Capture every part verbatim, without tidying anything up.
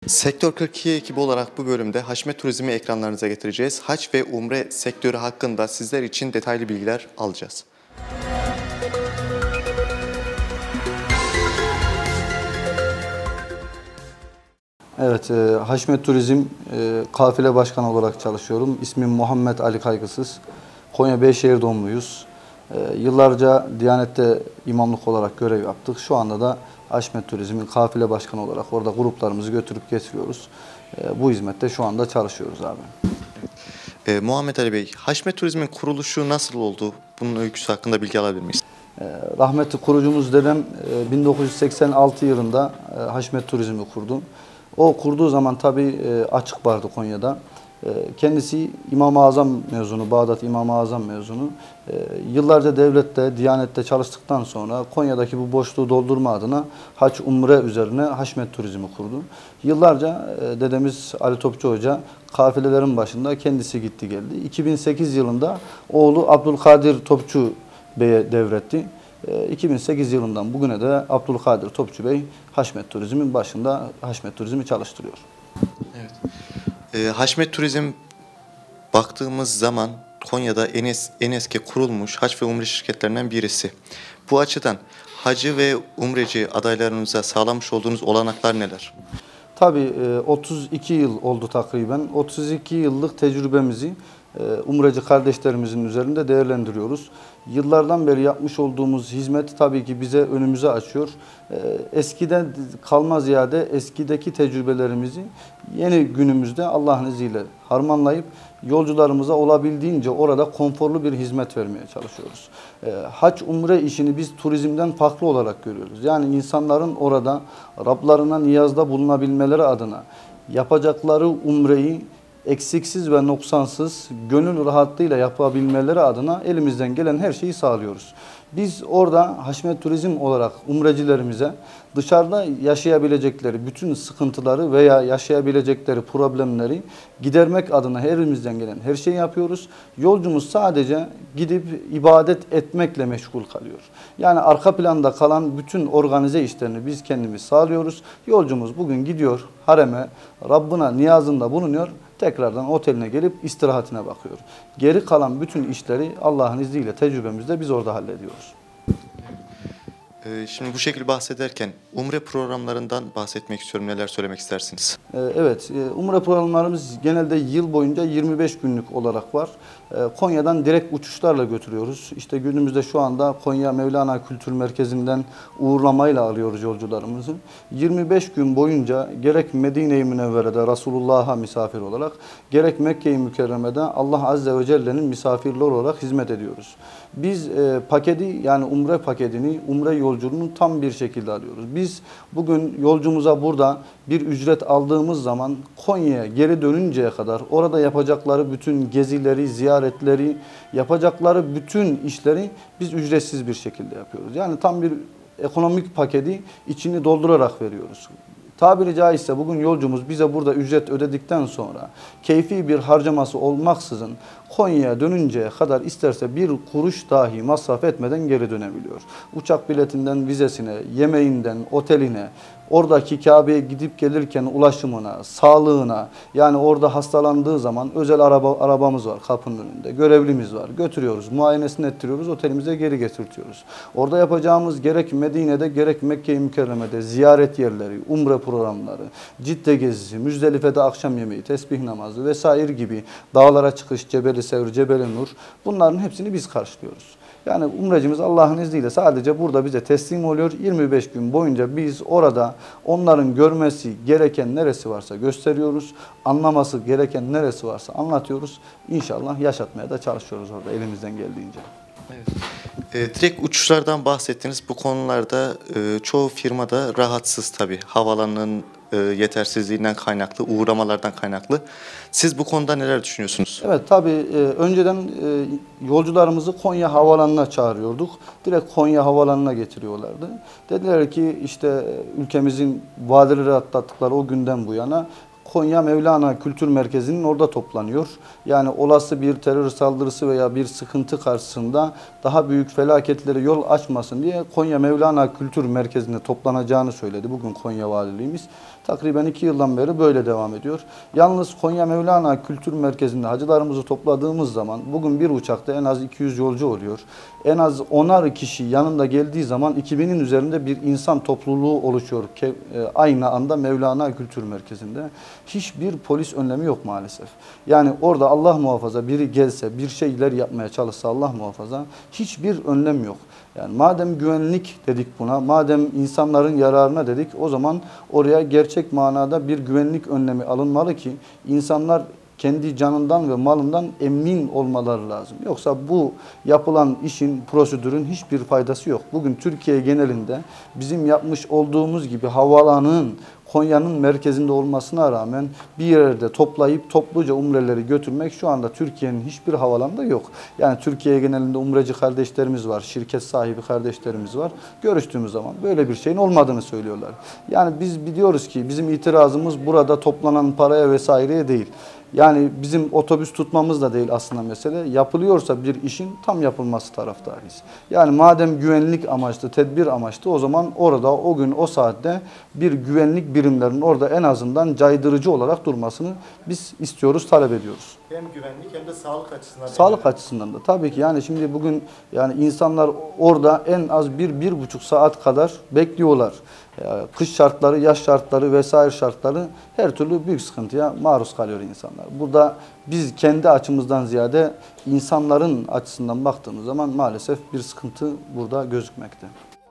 Sektör kırk iki ekibi olarak bu bölümde Haşmet Turizm'i ekranlarınıza getireceğiz. Hac ve Umre sektörü hakkında sizler için detaylı bilgiler alacağız. Evet, e, Haşmet Turizm e, kafile başkanı olarak çalışıyorum. İsmim Muhammed Ali Kaygısız. Konya Beyşehir doğumluyuz. E, yıllarca Diyanet'te imamlık olarak görev yaptık. Şu anda da Haşmet Turizm'in kafile başkanı olarak orada gruplarımızı götürüp getiriyoruz. E, bu hizmette şu anda çalışıyoruz abi. E, Muhammed Ali Bey, Haşmet Turizm'in kuruluşu nasıl oldu? Bunun öyküsü hakkında bilgi alabilir miyiz? E, rahmetli kurucumuz dedem e, bin dokuz yüz seksen altı yılında e, Haşmet Turizm'i kurdu. O kurduğu zaman tabii e, açık vardı Konya'da. E, kendisi İmam-ı Azam mezunu, Bağdat İmam-ı Azam mezunu. E, yıllarca devlette, Diyanet'te çalıştıktan sonra Konya'daki bu boşluğu doldurma adına Hac Umre üzerine Haşmet Turizm'i kurdu. Yıllarca e, dedemiz Ali Topçu Hoca kafilelerin başında kendisi gitti geldi. iki bin sekiz yılında oğlu Abdülkadir Topçu Bey'e devretti. iki bin sekiz yılından bugüne de Abdülkadir Topçu Bey Haşmet Turizm'in başında Haşmet Turizm'i çalıştırıyor. Evet. E, Haşmet Turizm baktığımız zaman Konya'da en, es, en eski kurulmuş hac ve umre şirketlerinden birisi. Bu açıdan hacı ve umreci adaylarınıza sağlamış olduğunuz olanaklar neler? Tabii otuz iki yıl oldu takriben. otuz iki yıllık tecrübemizi umreci kardeşlerimizin üzerinde değerlendiriyoruz. Yıllardan beri yapmış olduğumuz hizmet tabii ki bize önümüze açıyor. Eskiden kalma ziyade eskideki tecrübelerimizi yeni günümüzde Allah'ın izniyle harmanlayıp yolcularımıza olabildiğince orada konforlu bir hizmet vermeye çalışıyoruz. Hac umre işini biz turizmden farklı olarak görüyoruz. Yani insanların orada Rablarına niyazda bulunabilmeleri adına yapacakları umreyi eksiksiz ve noksansız, gönül rahatlığıyla yapabilmeleri adına elimizden gelen her şeyi sağlıyoruz. Biz orada Haşmet Turizm olarak umrecilerimize dışarıda yaşayabilecekleri bütün sıkıntıları veya yaşayabilecekleri problemleri gidermek adına her elimizden gelen her şeyi yapıyoruz. Yolcumuz sadece gidip ibadet etmekle meşgul kalıyor. Yani arka planda kalan bütün organize işlerini biz kendimiz sağlıyoruz. Yolcumuz bugün gidiyor hareme, Rabbına niyazında bulunuyor. Tekrardan oteline gelip istirahatine bakıyor. Geri kalan bütün işleri Allah'ın izniyle tecrübemizde biz orada hallediyoruz. Şimdi bu şekilde bahsederken umre programlarından bahsetmek istiyorum. Neler söylemek istersiniz? Evet, umre programlarımız genelde yıl boyunca yirmi beş günlük olarak var. Konya'dan direkt uçuşlarla götürüyoruz. İşte günümüzde şu anda Konya Mevlana Kültür Merkezi'nden uğurlamayla alıyoruz yolcularımızı. yirmi beş gün boyunca gerek Medine-i Münevvere'de Resulullah'a misafir olarak, gerek Mekke-i Mükerreme'de Allah Azze ve Celle'nin misafirleri olarak hizmet ediyoruz. Biz e, paketi yani umre paketini, umre yolculuğunu tam bir şekilde alıyoruz. Biz bugün yolcumuza burada bir ücret aldığımız zaman Konya'ya geri dönünceye kadar orada yapacakları bütün gezileri, ziyaretleri, yapacakları bütün işleri biz ücretsiz bir şekilde yapıyoruz. Yani tam bir ekonomik paketi içini doldurarak veriyoruz. Tabiri caizse bugün yolcumuz bize burada ücret ödedikten sonra keyfi bir harcaması olmaksızın Konya'ya dönünceye kadar isterse bir kuruş dahi masraf etmeden geri dönebiliyor. Uçak biletinden vizesine, yemeğinden, oteline, oradaki Kabe'ye gidip gelirken ulaşımına, sağlığına, yani orada hastalandığı zaman özel araba, arabamız var kapının önünde, görevlimiz var. Götürüyoruz, muayenesini ettiriyoruz, otelimize geri getirtiyoruz. Orada yapacağımız gerek Medine'de gerek Mekke-i Mükerreme'de ziyaret yerleri, umre programları, Cidde gezisi, Müzdelife'de akşam yemeği, tesbih namazı vesaire gibi dağlara çıkış, Cebeli Sevr, Cebeli Nur, bunların hepsini biz karşılıyoruz. Yani umrecimiz Allah'ın izniyle sadece burada bize teslim oluyor. yirmi beş gün boyunca biz orada onların görmesi gereken neresi varsa gösteriyoruz. Anlaması gereken neresi varsa anlatıyoruz. İnşallah yaşatmaya da çalışıyoruz orada elimizden geldiğince. Evet. E, direkt uçuşlardan bahsettiniz. Bu konularda e, çoğu firmada rahatsız tabii. Havalanın e, yetersizliğinden kaynaklı, uğramalardan kaynaklı. Siz bu konuda neler düşünüyorsunuz? Evet tabii e, önceden e, yolcularımızı Konya Havalanı'na çağırıyorduk. Direkt Konya Havalanı'na getiriyorlardı. Dediler ki işte ülkemizin vadileri atlattıkları o günden bu yana Konya Mevlana Kültür Merkezi'nin orada toplanıyor. Yani olası bir terör saldırısı veya bir sıkıntı karşısında daha büyük felaketlere yol açmasın diye Konya Mevlana Kültür Merkezi'nde toplanacağını söyledi bugün Konya Valiliğimiz. Takriben iki yıldan beri böyle devam ediyor. Yalnız Konya Mevlana Kültür Merkezi'nde hacılarımızı topladığımız zaman bugün bir uçakta en az iki yüz yolcu oluyor. En az onar kişi yanında geldiği zaman iki binin üzerinde bir insan topluluğu oluşuyor. Aynı anda Mevlana Kültür Merkezi'nde. Hiçbir polis önlemi yok maalesef. Yani orada Allah muhafaza biri gelse, bir şeyler yapmaya çalışsa Allah muhafaza hiçbir önlem yok. Yani madem güvenlik dedik buna, madem insanların yararına dedik, o zaman oraya gerçek manada bir güvenlik önlemi alınmalı ki insanlar kendi canından ve malından emin olmaları lazım. Yoksa bu yapılan işin, prosedürün hiçbir faydası yok. Bugün Türkiye genelinde bizim yapmış olduğumuz gibi havaalanının Konya'nın merkezinde olmasına rağmen bir yerde toplayıp topluca umreleri götürmek şu anda Türkiye'nin hiçbir havalanında yok. Yani Türkiye genelinde umreci kardeşlerimiz var, şirket sahibi kardeşlerimiz var. Görüştüğümüz zaman böyle bir şeyin olmadığını söylüyorlar. Yani biz biliyoruz ki bizim itirazımız burada toplanan paraya vesaireye değil. Yani bizim otobüs tutmamız da değil aslında mesele. Yapılıyorsa bir işin tam yapılması taraftarıyız. Yani madem güvenlik amaçlı, tedbir amaçlı, o zaman orada o gün o saatte bir güvenlik birimlerinin orada en azından caydırıcı olarak durmasını biz istiyoruz, talep ediyoruz. Hem güvenlik hem de sağlık açısından. Sağlık açısından da tabii ki, yani şimdi bugün yani insanlar orada en az bir, bir buçuk saat kadar bekliyorlar. Kış şartları, yaz şartları vesaire şartları her türlü büyük sıkıntıya maruz kalıyor insanlar. Burada biz kendi açımızdan ziyade insanların açısından baktığımız zaman maalesef bir sıkıntı burada gözükmekte.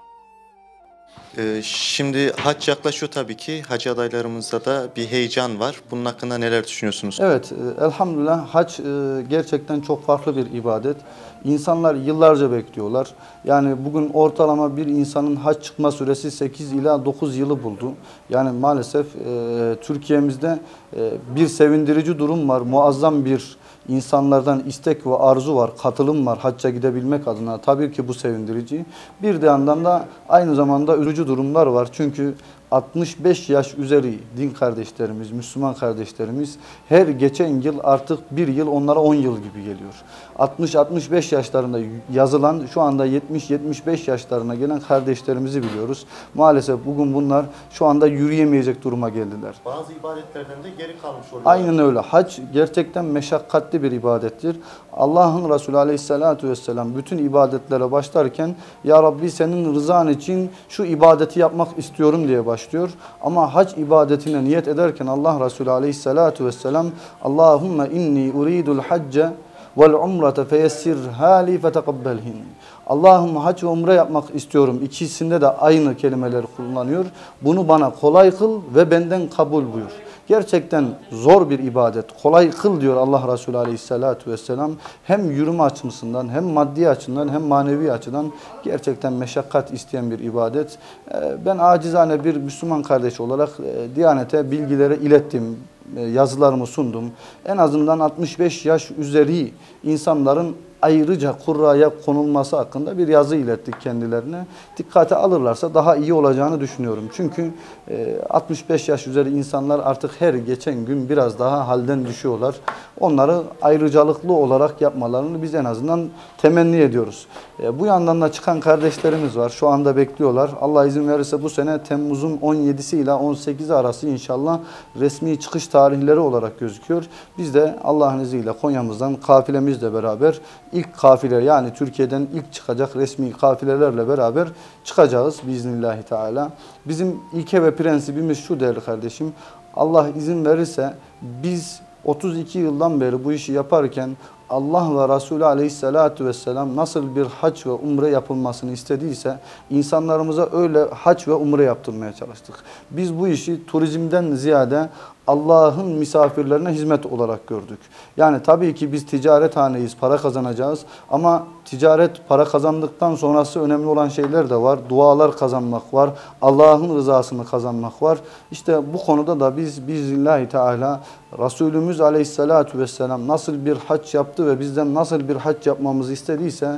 Ee, şimdi hac yaklaşıyor tabii ki. Hacı adaylarımızda da bir heyecan var. Bunun hakkında neler düşünüyorsunuz? Evet, elhamdülillah hac gerçekten çok farklı bir ibadet. İnsanlar yıllarca bekliyorlar. Yani bugün ortalama bir insanın hac çıkma süresi sekiz ila dokuz yılı buldu. Yani maalesef e, Türkiye'mizde e, bir sevindirici durum var. Muazzam bir insanlardan istek ve arzu var, katılım var hacca gidebilmek adına. Tabii ki bu sevindirici. Bir de yandan da aynı zamanda üzücü durumlar var. Çünkü altmış beş yaş üzeri din kardeşlerimiz, Müslüman kardeşlerimiz her geçen yıl artık bir yıl onlara on yıl gibi geliyor. altmış altmış beş yaşlarında yazılan şu anda yetmiş yetmiş beş yaşlarına gelen kardeşlerimizi biliyoruz. Maalesef bugün bunlar şu anda yürüyemeyecek duruma geldiler. Bazı ibadetlerden de geri kalmış oluyor. Aynen öyle. Hac gerçekten meşakkatli bir ibadettir. Allah'ın Resulü Aleyhisselatü Vesselam bütün ibadetlere başlarken Ya Rabbi senin rızan için şu ibadeti yapmak istiyorum diye başlıyor. Ama hac ibadetine niyet ederken Allah Resulü Aleyhisselatü Vesselam Allahümme inni uridul hacce vel umrete feyessirhâ li feteqabbelhin. Allah'ım hac ve umre yapmak istiyorum. İkisinde de aynı kelimeler kullanıyor. Bunu bana kolay kıl ve benden kabul buyur. Gerçekten zor bir ibadet. Kolay kıl diyor Allah Resulü Aleyhisselatü Vesselam. Hem yürüme açısından hem maddi açıdan hem manevi açıdan gerçekten meşakkat isteyen bir ibadet. Ben acizane bir Müslüman kardeş olarak Diyanet'e bilgileri ilettim. Yazılarımı sundum. En azından altmış beş yaş üzeri insanların ayrıca kurraya konulması hakkında bir yazı ilettik kendilerine. Dikkate alırlarsa daha iyi olacağını düşünüyorum. Çünkü altmış beş yaş üzeri insanlar artık her geçen gün biraz daha halden düşüyorlar. Onları ayrıcalıklı olarak yapmalarını biz en azından temenni ediyoruz. Bu yandan da çıkan kardeşlerimiz var. Şu anda bekliyorlar. Allah izin verirse bu sene Temmuz'un on yedisi ile on sekizi arası inşallah resmi çıkış tarihleri olarak gözüküyor. Biz de Allah'ın izniyle Konya'mızdan kafilemizle beraber ilk kafile, yani Türkiye'den ilk çıkacak resmi kafilelerle beraber çıkacağız biiznillahü teala. Bizim ilke ve prensibimiz şu değerli kardeşim. Allah izin verirse biz otuz iki yıldan beri bu işi yaparken Allah ve Resulü Aleyhisselatü Vesselam nasıl bir hac ve umre yapılmasını istediyse insanlarımıza öyle hac ve umre yaptırmaya çalıştık. Biz bu işi turizmden ziyade Allah'ın misafirlerine hizmet olarak gördük. Yani tabii ki biz ticarethaneyiz, para kazanacağız ama ticaret, para kazandıktan sonrası önemli olan şeyler de var. Dualar kazanmak var, Allah'ın rızasını kazanmak var. İşte bu konuda da biz biiznillahü teala Resulümüz Aleyhisselatü Vesselam nasıl bir hac yaptı ve bizden nasıl bir hac yapmamızı istediyse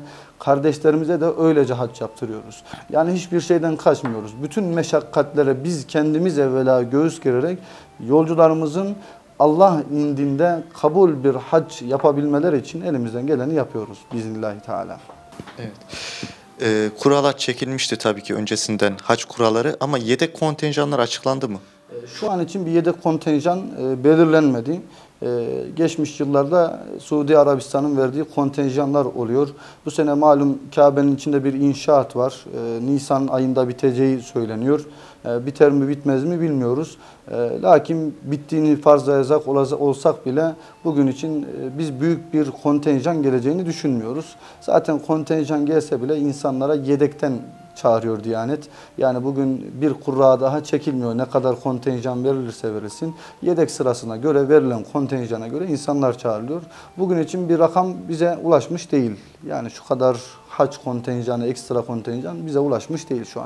Kardeşlerimize de öylece hac yaptırıyoruz. Yani hiçbir şeyden kaçmıyoruz. Bütün meşakkatlere biz kendimiz evvela göğüs gererek yolcularımızın Allah indinde kabul bir hac yapabilmeleri için elimizden geleni yapıyoruz biiznillahü teala. Evet. Ee, kurallar çekilmişti tabii ki öncesinden hac kuralları ama yedek kontenjanlar açıklandı mı? Şu an için bir yedek kontenjan e, belirlenmedi. E, geçmiş yıllarda Suudi Arabistan'ın verdiği kontenjanlar oluyor. Bu sene malum Kabe'nin içinde bir inşaat var. E, Nisan ayında biteceği söyleniyor. E, biter mi bitmez mi bilmiyoruz. E, lakin bittiğini farz-ı ezak olsak bile bugün için e, biz büyük bir kontenjan geleceğini düşünmüyoruz. Zaten kontenjan gelse bile insanlara yedekten çağırıyor Diyanet. Yani bugün bir kurra daha çekilmiyor. Ne kadar kontenjan verilirse verilsin. Yedek sırasına göre verilen kontenjana göre insanlar çağrılıyor. Bugün için bir rakam bize ulaşmış değil. Yani şu kadar hac kontenjanı, ekstra kontenjan bize ulaşmış değil şu an.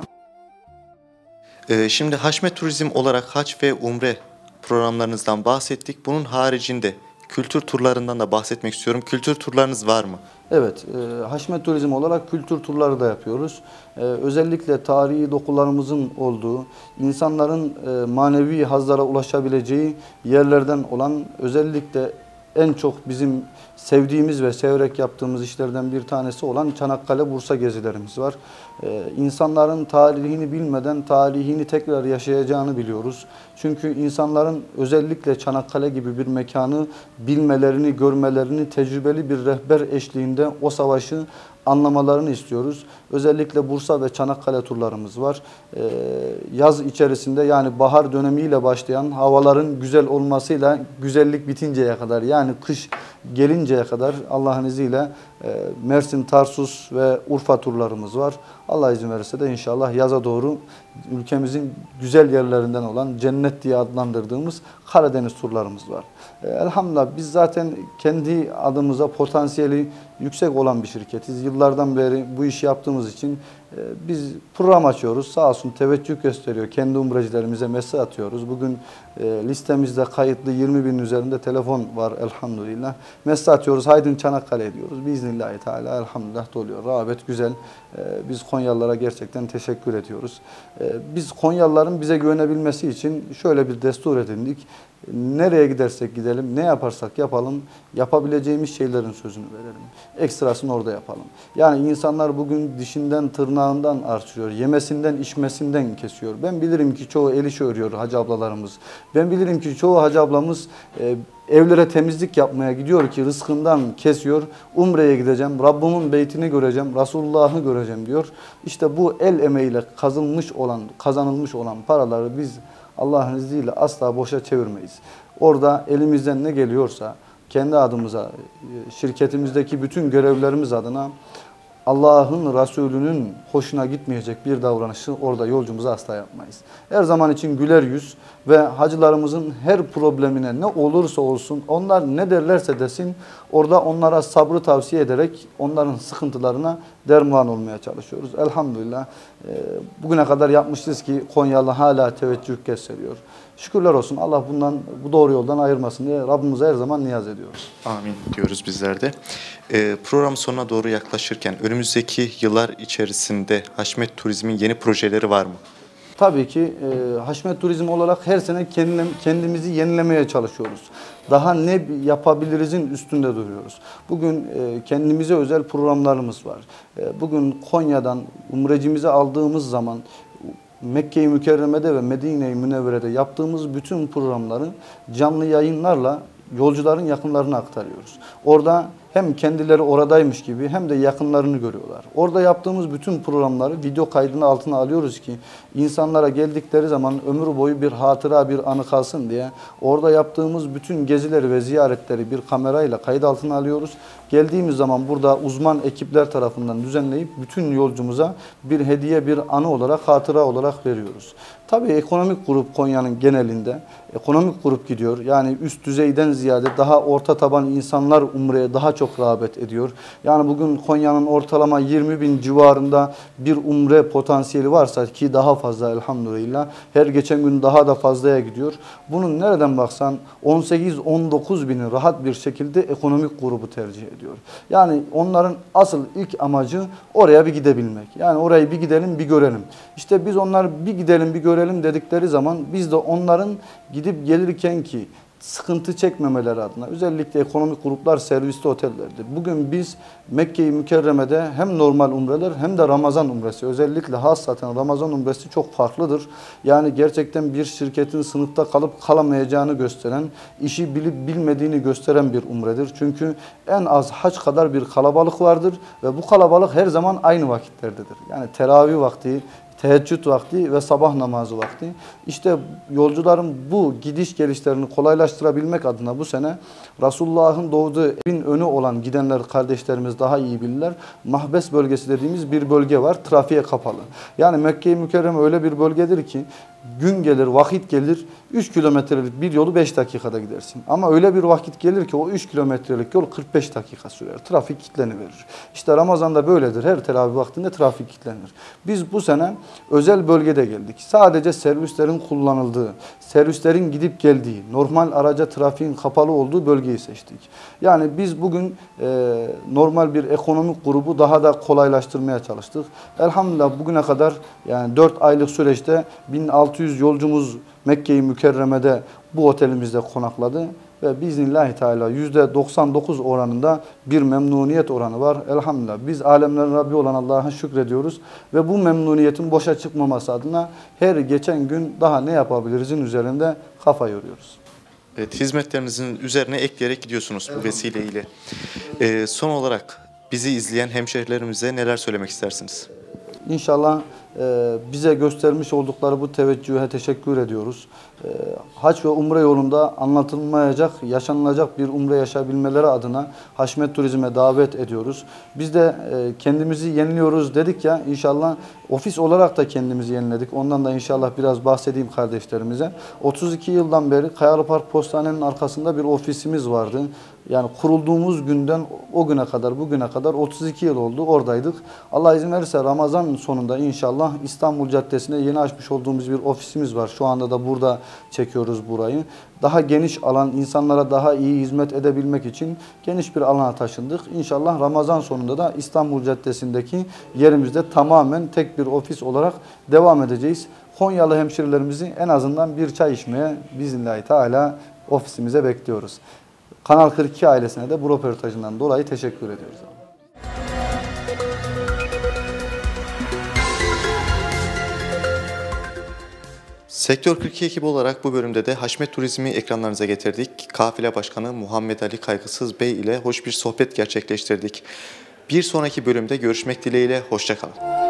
Ee, şimdi Haşmet Turizm olarak hac ve umre programlarınızdan bahsettik. Bunun haricinde kültür turlarından da bahsetmek istiyorum. Kültür turlarınız var mı? Evet, e, Haşmet Turizm olarak kültür turları da yapıyoruz. E, özellikle tarihi dokularımızın olduğu, insanların e, manevi hazlara ulaşabileceği yerlerden olan, özellikle en çok bizim sevdiğimiz ve severek yaptığımız işlerden bir tanesi olan Çanakkale Bursa gezilerimiz var. Ee, insanların tarihini bilmeden tarihini tekrar yaşayacağını biliyoruz. Çünkü insanların özellikle Çanakkale gibi bir mekanı bilmelerini, görmelerini, tecrübeli bir rehber eşliğinde o savaşı anlamalarını istiyoruz. Özellikle Bursa ve Çanakkale turlarımız var. Ee, yaz içerisinde, yani bahar dönemiyle başlayan, havaların güzel olmasıyla güzellik bitinceye kadar, yani kış gelinceye kadar Allah'ın izniyle e, Mersin, Tarsus ve Urfa turlarımız var. Allah izin verirse de inşallah yaza doğru ülkemizin güzel yerlerinden olan cennet diye adlandırdığımız Karadeniz turlarımız var. E, elhamdülillah biz zaten kendi adımıza potansiyeli yüksek olan bir şirketiz. Yıllardan beri bu işi yaptığımız için e, biz program açıyoruz. Sağ olsun teveccüh gösteriyor. Kendi umrecilerimize mesaj atıyoruz. Bugün e, listemizde kayıtlı yirmi binin üzerinde telefon var elhamdülillah. Mesaj atıyoruz. Haydin Çanakkale diyoruz. Biiznillahü teala elhamdülillah doluyor. Rağbet güzel. E, biz Konyalılara gerçekten teşekkür ediyoruz. E, biz Konyalıların bize güvenebilmesi için şöyle bir destur edindik. Nereye gidersek gidelim, ne yaparsak yapalım, yapabileceğimiz şeylerin sözünü verelim. Ekstrasını orada yapalım. Yani insanlar bugün dişinden, tırnağından artırıyor, yemesinden, içmesinden kesiyor. Ben bilirim ki çoğu el işi örüyor hacı ablalarımız. Ben bilirim ki çoğu hacı ablamız e, evlere temizlik yapmaya gidiyor ki rızkından kesiyor. Umre'ye gideceğim, Rabbimin beytini göreceğim, Resulullah'ı göreceğim diyor. İşte bu el emeğiyle kazanılmış olan, kazanılmış olan paraları biz Allah'ın izniyle asla boşa çevirmeyiz. Orada elimizden ne geliyorsa kendi adımıza, şirketimizdeki bütün görevlerimiz adına Allah'ın Resulü'nün hoşuna gitmeyecek bir davranışı orada yolcumuza asla yapmayız. Her zaman için güler yüz ve hacılarımızın her problemine ne olursa olsun, onlar ne derlerse desin, orada onlara sabrı tavsiye ederek onların sıkıntılarına derman olmaya çalışıyoruz. Elhamdülillah bugüne kadar yapmışız ki Konyalı hala teveccüh gösteriyor. Şükürler olsun, Allah bundan, bu doğru yoldan ayırmasın diye Rabbimize her zaman niyaz ediyoruz. Amin diyoruz bizler de. Ee, program sonuna doğru yaklaşırken önümüzdeki yıllar içerisinde Haşmet Turizm'in yeni projeleri var mı? Tabii ki e, Haşmet Turizm olarak her sene kendimizi yenilemeye çalışıyoruz. Daha ne yapabilirizin üstünde duruyoruz. Bugün e, kendimize özel programlarımız var. E, bugün Konya'dan umrecimizi aldığımız zaman Mekke-i Mükerreme'de ve Medine-i Münevvere'de yaptığımız bütün programları canlı yayınlarla yolcuların yakınlarına aktarıyoruz. Orada hem kendileri oradaymış gibi hem de yakınlarını görüyorlar. Orada yaptığımız bütün programları video kaydını altına alıyoruz ki insanlara geldikleri zaman ömür boyu bir hatıra, bir anı kalsın diye orada yaptığımız bütün gezileri ve ziyaretleri bir kamerayla kayıt altına alıyoruz. Geldiğimiz zaman burada uzman ekipler tarafından düzenleyip bütün yolcumuza bir hediye, bir anı olarak, hatıra olarak veriyoruz. Tabii ekonomik grup Konya'nın genelinde, ekonomik grup gidiyor. Yani üst düzeyden ziyade daha orta taban insanlar Umre'ye daha çok çok rağbet ediyor. Yani bugün Konya'nın ortalama yirmi bin civarında bir umre potansiyeli varsa ki daha fazla elhamdülillah, her geçen gün daha da fazlaya gidiyor. Bunun nereden baksan on sekiz on dokuz bini rahat bir şekilde ekonomik grubu tercih ediyor. Yani onların asıl ilk amacı oraya bir gidebilmek. Yani orayı bir gidelim bir görelim. İşte biz onlar bir gidelim bir görelim dedikleri zaman biz de onların gidip gelirken ki sıkıntı çekmemeleri adına özellikle ekonomik gruplar servisli otellerdir. Bugün biz Mekke-i Mükerreme'de hem normal umreler hem de Ramazan umresi, özellikle hassaten Ramazan umresi çok farklıdır. Yani gerçekten bir şirketin sınıfta kalıp kalamayacağını gösteren, işi bilip bilmediğini gösteren bir umredir. Çünkü en az hac kadar bir kalabalık vardır ve bu kalabalık her zaman aynı vakitlerdedir. Yani teravih vakti, teheccüd vakti ve sabah namazı vakti. İşte yolcuların bu gidiş gelişlerini kolaylaştırabilmek adına bu sene Resulullah'ın doğduğu evin önü olan gidenler kardeşlerimiz daha iyi bilirler. Mahbes bölgesi dediğimiz bir bölge var. Trafiğe kapalı. Yani Mekke-i Mükerreme öyle bir bölgedir ki gün gelir, vakit gelir, üç kilometrelik bir yolu beş dakikada gidersin. Ama öyle bir vakit gelir ki o üç kilometrelik yol kırk beş dakika sürer. Trafik kilitleniverir. İşte Ramazan'da böyledir. Her teravih vaktinde trafik kilitlenir. Biz bu sene özel bölgede geldik. Sadece servislerin kullanıldığı, servislerin gidip geldiği, normal araca trafiğin kapalı olduğu bölgeyi seçtik. Yani biz bugün e, normal bir ekonomik grubu daha da kolaylaştırmaya çalıştık. Elhamdülillah bugüne kadar yani dört aylık süreçte bin altı yüz yolcumuz Mekke-i Mükerreme'de bu otelimizde konakladı ve biiznillahü teala yüzde doksan dokuz oranında bir memnuniyet oranı var. Elhamdülillah biz alemlerin Rabbi olan Allah'a şükrediyoruz ve bu memnuniyetin boşa çıkmaması adına her geçen gün daha ne yapabilirizin üzerinde kafa yoruyoruz. Evet, hizmetlerinizin üzerine ekleyerek gidiyorsunuz bu vesileyle. Ee, son olarak bizi izleyen hemşehrilerimize neler söylemek istersiniz? İnşallah e, bize göstermiş oldukları bu teveccühe teşekkür ediyoruz. E, hac ve umre yolunda anlatılmayacak, yaşanılacak bir umre yaşayabilmeleri adına Haşmet Turizm'e davet ediyoruz. Biz de e, kendimizi yeniliyoruz dedik ya, inşallah ofis olarak da kendimizi yeniledik. Ondan da inşallah biraz bahsedeyim kardeşlerimize. otuz iki yıldan beri Kayalıpark Postane'nin arkasında bir ofisimiz vardı. Yani kurulduğumuz günden o güne kadar, bugüne kadar otuz iki yıl oldu, oradaydık. Allah izin verirse Ramazan sonunda inşallah İstanbul Caddesi'nde yeni açmış olduğumuz bir ofisimiz var. Şu anda da burada çekiyoruz burayı. Daha geniş alan, insanlara daha iyi hizmet edebilmek için geniş bir alana taşındık. İnşallah Ramazan sonunda da İstanbul Caddesi'ndeki yerimizde tamamen tek bir ofis olarak devam edeceğiz. Konyalı hemşerilerimizi en azından bir çay içmeye biiznillahü teala ofisimize bekliyoruz. Kanal kırk iki ailesine de bu röportajından dolayı teşekkür ediyoruz. Sektör kırk iki ekibi olarak bu bölümde de Haşmet Turizm'i ekranlarınıza getirdik. Kafile Başkanı Muhammed Ali Kaygısız Bey ile hoş bir sohbet gerçekleştirdik. Bir sonraki bölümde görüşmek dileğiyle, hoşça kalın.